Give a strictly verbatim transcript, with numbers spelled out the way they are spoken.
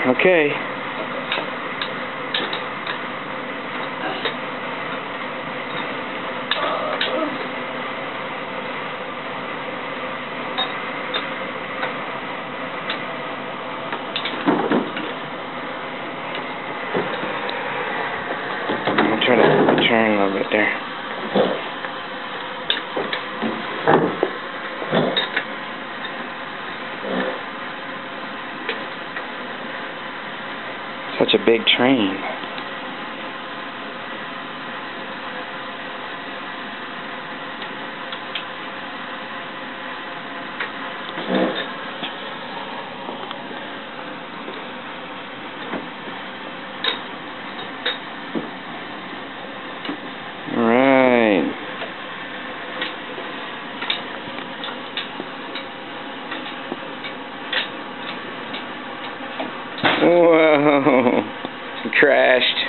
Okay. I'm trying to turn a little bit there. Such a big train. All right. Whoa. Crashed.